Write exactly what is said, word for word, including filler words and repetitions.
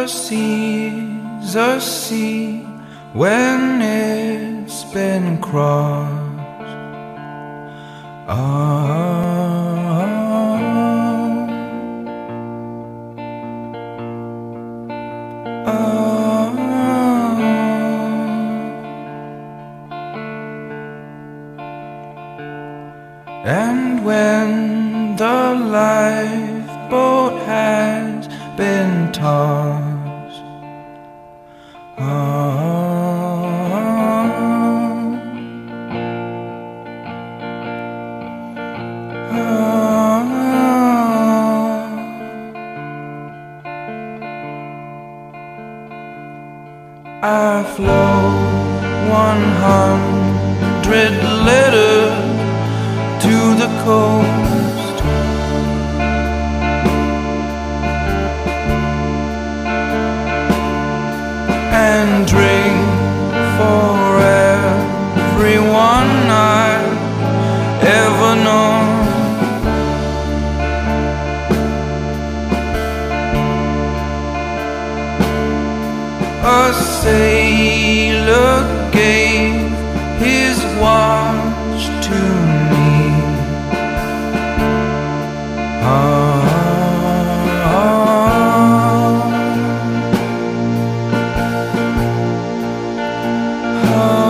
the sea's a sea when it's been crossed. Ah, ah, and when the lifeboat has been tossed, ah, I float one hundred letters to the coast, and drink for everyone I've ever known. A sailor gave his watch to me. Ah, ah, ah.